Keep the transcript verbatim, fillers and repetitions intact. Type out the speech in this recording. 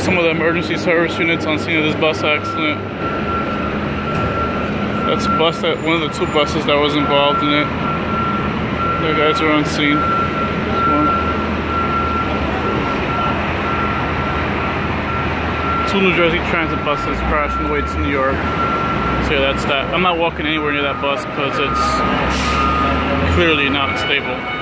some of the emergency service units on scene of this bus accident. That's a bus that one of the two buses that was involved in it. The guys are on scene. Two New Jersey Transit buses crashed on the way to New York. So yeah, that's that. I'm not walking anywhere near that bus because it's clearly not stable.